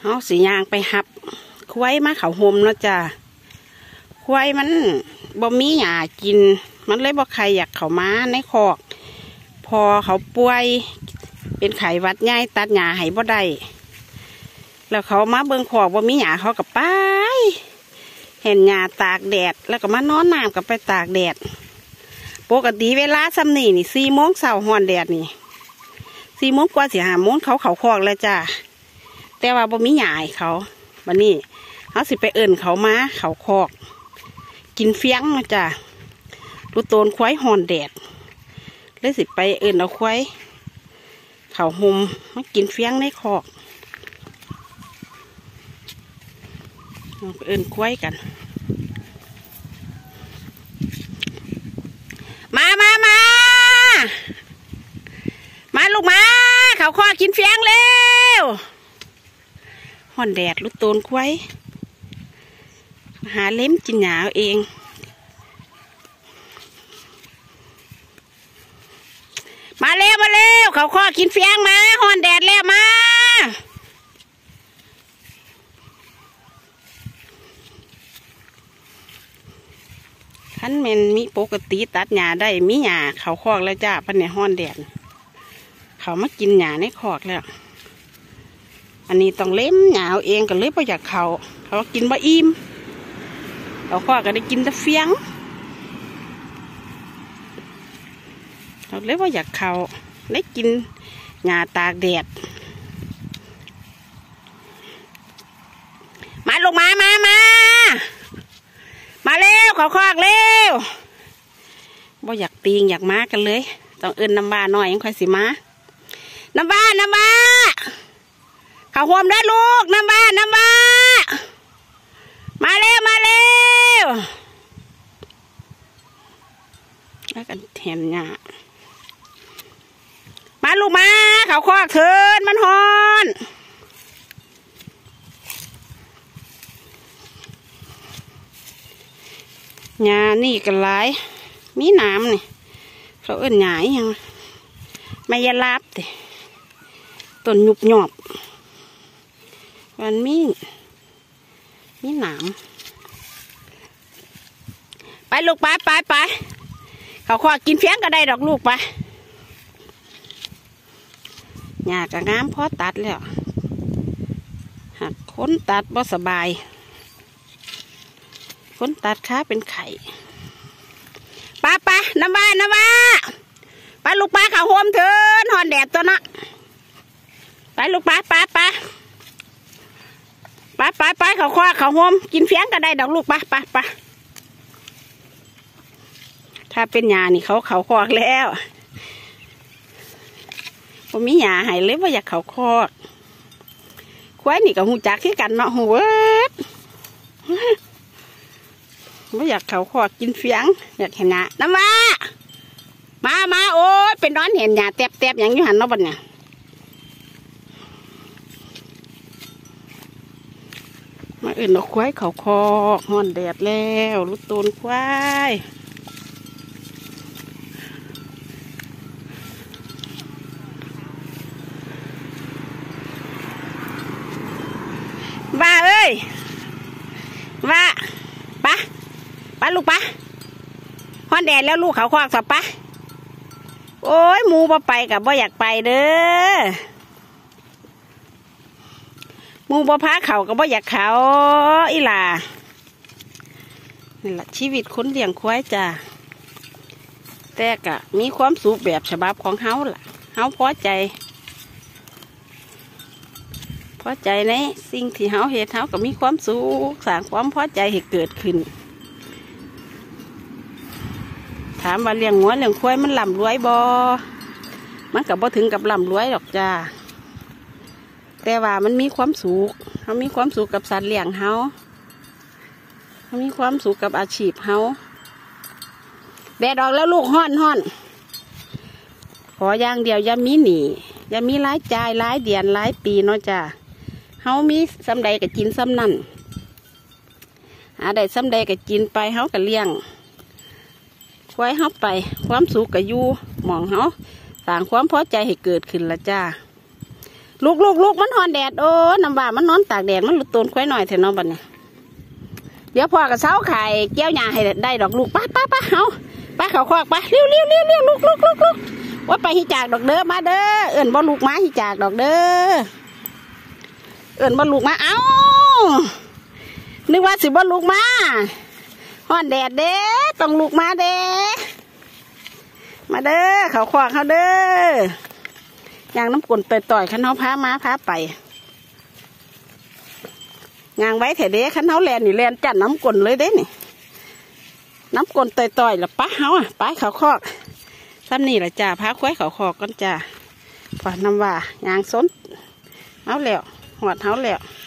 เฮาสิย่างไปหับควายมาเขาห่มเนาะจ้าควายมันบ่มีหญ้ากินมันเลยบ่ใครอยากเข้ามาในคอกพอเขาป่วยเป็นไข้หวัดใหญ่ตัดหญ้าให้บ่ได้แล้วเขามาเบิ่งคอกบ่มีหญ้าเขาก็ไปเห็นหญ้าตากแดดแล้วก็มานอนน้ำกับไปตากแดดปกติเวลาซ้ำนี่4 โมงเช้าฮ้อนแดดนี่4 โมงกว่าสิ5 โมงเขาคอกแล้วจ้าแต่ว่าบ่มีหญ้าให้เขาวันนี้เขาสิไปเอิ้นเขามาเขาคอกกินเฟี้ยงนะจ้าดูโตนควายฮ้อนแดดเลยสิไปเอิ้นเอาควายเขาห่มมากินเฟี้ยงในคอกไปเอิ้นควายกันมาลูกมาเขาคอกกินเฟี้ยงเร็วฮ้อนแดดลูกโตนควายหาเล็มกินหญ้าเองมาเร็วเขาคอกกินเฟี้ยงมาฮ้อนแดดแล้วมาท่านแม่นมีปกติตัดหญ้าได้มีหญ้าเขาคอกแล้วจ้าปันเนี่ยฮ้อนแดดเขามากินหญ้าในคอกแล้วอันนี้ต้องเล็มหญ้าเองก็เลยบ่อยากเขากินบ่อิ่มเขาคอกก็ได้กินแต่เฟี้ยงเราเลยบ่อยากเขาได้กินหญ้าตากแดดมาลูกมาเร็วเขาคอกเร็วบ่อยากตีงอยากมากันเลยต้องเอิ้นน้ำบ้าหน่อยยังค่อยสิมาน้ำบ้าเขาห่มได้ลูกน้ำบ้ามาเร็วแล้วกันแถมหญ้ามาลูกมาเขาคอกเถินมันฮ้อนหญ้านี่กันหลายมีน้ำนี่เขาเอิ้นหญ้ายังไม่ยาลาบติต้นหยุบหยอบมันมีน้ำไปลูกไปเขาขอกินเฟี้ยงก็ได้ดอกลูกไปหญ้าก็งามพอตัดแล้วหากคนตัดบ่สบายคนตัดขาเป็นไข่ไปน้ำบ้าไปลูกปลาเขาห่มเถินหอนแดดตัวน่ะไปลูกปลาไปเขาคว้าเขาห่มกินเฟี้ยงก็ได้ดอกลูกไปถ้าเป็นหญ้านี่เขาคอกแล้วผมมีหญ้าให้เลยว่าอยากเขาคอกควายนี่กับหูจักที่กันเนาะหูเวิร์ดว่าอยากเขาคอกกินเฟี้ยงอยากเห็นหญ้าน้ำมาโอ้ยเป็นร้อนเห็นหญ้าแตบอย่างอยู่หันเนาะบัดเนี่ยมาอื่นเอาควายเขาคอกฮ้อนแดดแล้วลูกโตนควายว่าเอ้ยว่าปะลูกปะฮ้อนแดดแล้วลูกเขาคอกสับปะโอ้ยหมูบ่ไปกับบ่อยากไปเด้อหมูบ่พาเขากับบ่อยากเขาอีหล่านี่แหละชีวิตคนเลี้ยงควายจ้าแต่ก็มีความสุขแบบฉบับของเฮาล่ะเฮาพอใจในสิ่งที่เฮาเฮ็ดเฮาก็มีความสุขสร้างความพอใจให้เกิดขึ้นถามว่าเลี้ยงงัวเลี้ยงควายมันร่ำรวยบ่มันก็บ่ถึงกับร่ำรวยหรอกจ้าแต่ว่ามันมีความสุขเขามีความสุขกับสัตว์เลี้ยงเขามีความสุขกับอาชีพเขาแดดออกแล้วลูกฮ้อนขออย่างเดียวอย่ามีหนี้อย่ามีรายจ่ายรายเดือนรายปีเนาะจ้าเขามีซ้ำใดก็กินซ้ำนั่นหาได้ซ้ำใดก็กินไปเขาก็เลี้ยงควายเขาไปความสุขก็อยู่หมองเขาสร้างความพอใจให้เกิดขึ้นละจ้าลูกมันหอนแดดโอ้น้ำว่ามันนอนตากแดดมันหลุดตูนควายหน่อยเถอะน้องบัดนี้เดี๋ยวพ่อกับเช้าไข่เกี้ยวหญ้าให้ได้ดอกลูกป้าเอาป้าเขาควักป้าเร็วลูกว่าไปหิจากดอกเด้อมาเด้อเอิ่นบ่ลูกมาหิจากดอกเด้อเอิ่นบ่ลูกมาเอ้านึกว่าสิบ่ลูกมาฮ้อนแดดเด้ต้องลูกมาเด้มาเด้อเขาควักเขาเด้อย่างน้ำกลนต่อยขันเขาพามาพาไปงางไว้แถเด้ขันเขาแลนนี่แลนจัดน้ำกลนเลยเด้นี่น้ำกลนต่อยแล้วป้าเขาอ่ะป้าเขาคอกซ้ำนี่แหละจ้าพาควายเขาคอกกันจ้าพอน้ำว่างางซ้นเอาแล้วหอดเขาแล้ว